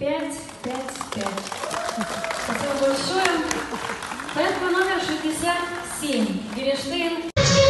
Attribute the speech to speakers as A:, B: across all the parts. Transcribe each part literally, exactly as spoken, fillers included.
A: пять, пять, пять. Спасибо большое. Порядка номер шестьдесят семь. Герештейн.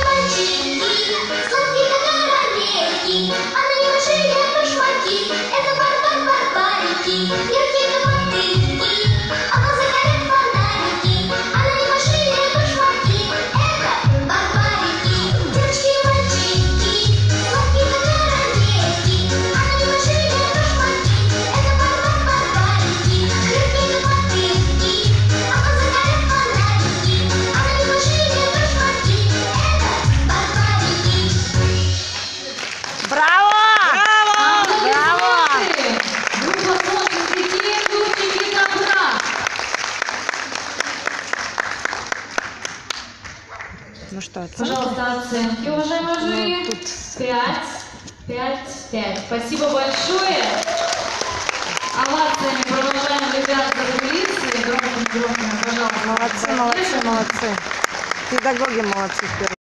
B: Ну что, оценки?
A: Пожалуйста, оценки, уважаемые жюри.
B: Ну, тут...
A: Пять, пять, пять. Спасибо большое. Овациями продолжаем ребят за кулисами. Громкими, громкими, пожалуйста.
B: Молодцы, молодцы, молодцы. Педагоги молодцы.